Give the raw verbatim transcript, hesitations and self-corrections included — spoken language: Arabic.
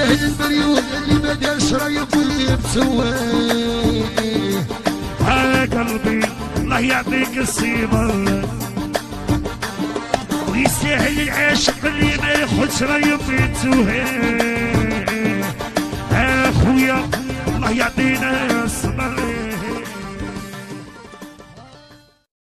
المليون اللي ما دارش راه يبغي مسويه. ها قلبي الله يعطيك الصبر، ويستاهل العاشق اللي ما ياخدش راه يبغي مسويه. ها خويا الله يعطينا